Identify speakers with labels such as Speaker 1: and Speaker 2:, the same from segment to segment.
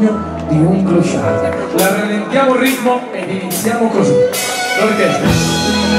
Speaker 1: sogno di un clochard. La rallentiamo il ritmo ed iniziamo così. L'orchestra.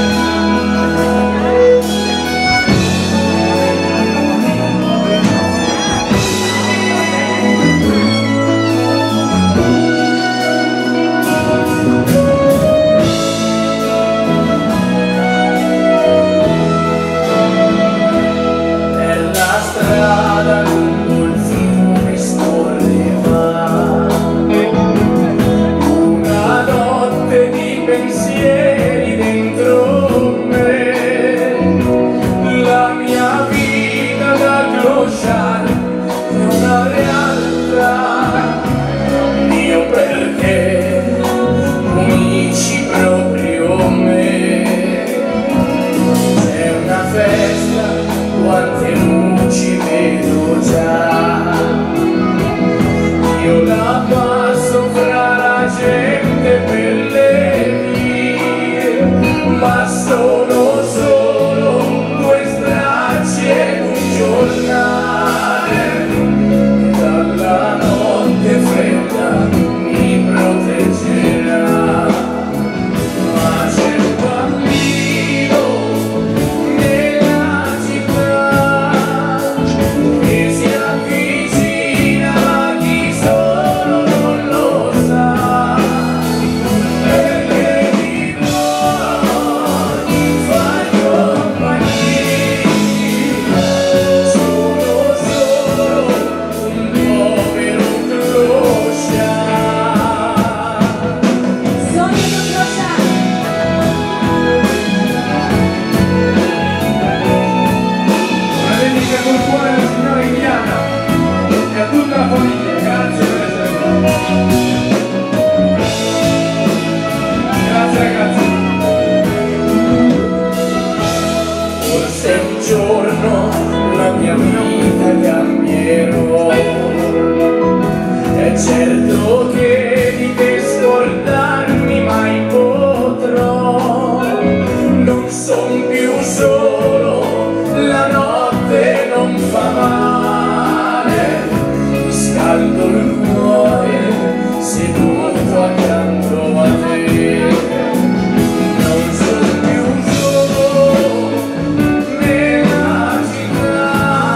Speaker 2: Quante luci vedo già, io la passo fra la gente per le vie, ma sono solo due stracci e un giornale che dalla notte fredda mi proteggerà. Ma c'è un bambino nella città che si avvicina a chi solo non lo sa, perché mi vuoi far compagnia. Sono solo un povero clochard.
Speaker 3: Sogno di un clochard.
Speaker 1: Una dedica col cuore alla signora Indiana e a tutta la famiglia. Grazie per essere qui. Grazie ragazzi.
Speaker 2: Forse un giorno la mia vita cambierò, è certo che di te scordarmi mai potrò. Non son più solo, la notte non fa male, mi scaldo il cuore seduto accanto a te. Non son più solo nella città,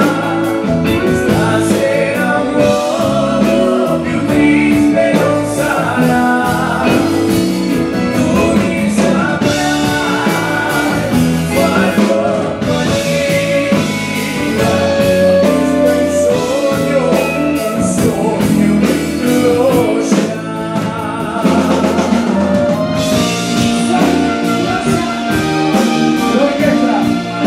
Speaker 2: stasera un uomo più triste non sarà. Tu mi saprai far compagnia, questo è un sogno di clochard.
Speaker 1: L'orchestra.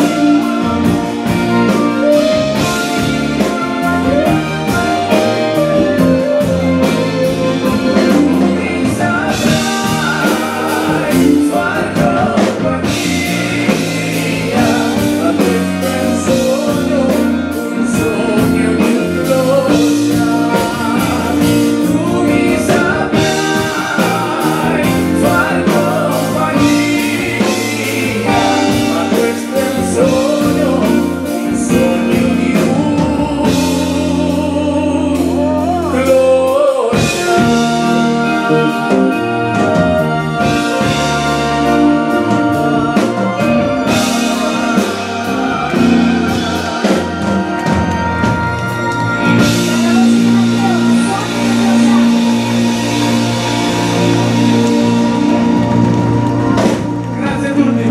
Speaker 2: Mi saprai far compagnia, ma questo è un sogno di un clochard. Tu mi saprai far compagnia, ma questo è un sogno di un clochard.
Speaker 1: Grazie a tutti.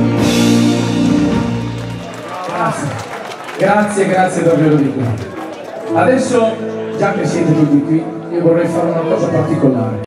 Speaker 1: Grazie davvero di cuore. Adesso, già che siete tutti qui, io vorrei fare una cosa particolare.